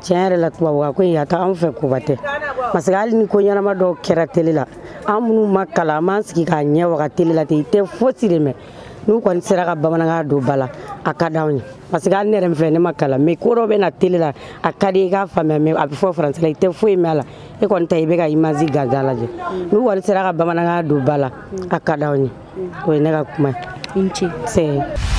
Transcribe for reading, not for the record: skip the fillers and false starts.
tiɲɛ yɛrɛ la tubabukan ko in a ta anw fɛ koba tɛ parce que hali ni ko ɲɛnama dɔw kɛra télé la an minnu ma kalan an m'an sigi k'a ɲɛ waga télé la ten i tɛ fosi de mɛn n'u kɔni sera ka bamanankan don ba la a ka d'anw ye parce que hali ne yɛrɛ min filɛ ne ma kalan mais ko dɔ bɛ na télé la a ka di i k'a faamuya mais a bɛ fɔ français la i tɛ foyi mɛn a la e kɔni ta i bɛ ka image gansan lajɛ n'u kɔni sera ka bamanankan don ba la a ka d'anw ye o ye ne ka kuma ye.